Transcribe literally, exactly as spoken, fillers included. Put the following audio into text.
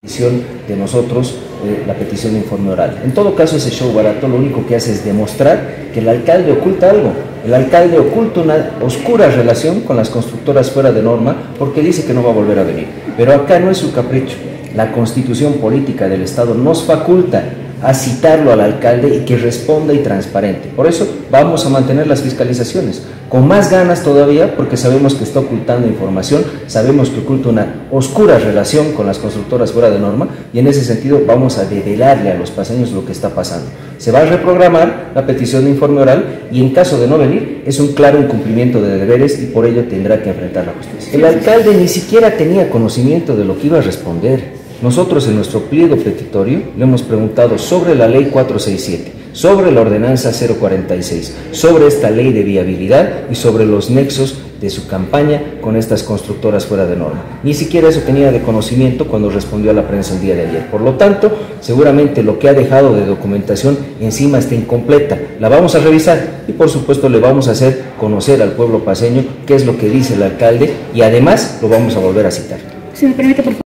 petición de nosotros, eh, la petición de informe oral. En todo caso, ese show barato lo único que hace es demostrar que el alcalde oculta algo. El alcalde oculta una oscura relación con las constructoras fuera de norma porque dice que no va a volver a venir. Pero acá no es su capricho. La Constitución Política del Estado nos faculta a citarlo al alcalde y que responda y transparente. Por eso vamos a mantener las fiscalizaciones, con más ganas todavía, porque sabemos que está ocultando información, sabemos que oculta una oscura relación con las constructoras fuera de norma, y en ese sentido vamos a develarle a los paseños lo que está pasando. Se va a reprogramar la petición de informe oral y en caso de no venir es un claro incumplimiento de deberes y por ello tendrá que enfrentar la justicia. El alcalde ni siquiera tenía conocimiento de lo que iba a responder. Nosotros en nuestro pliego petitorio le hemos preguntado sobre la ley cuatrocientos sesenta y siete, sobre la ordenanza cero cuarenta y seis, sobre esta ley de viabilidad y sobre los nexos de su campaña con estas constructoras fuera de norma. Ni siquiera eso tenía de conocimiento cuando respondió a la prensa el día de ayer. Por lo tanto, seguramente lo que ha dejado de documentación encima está incompleta. La vamos a revisar y por supuesto le vamos a hacer conocer al pueblo paceño qué es lo que dice el alcalde y además lo vamos a volver a citar. Si me permite, por favor.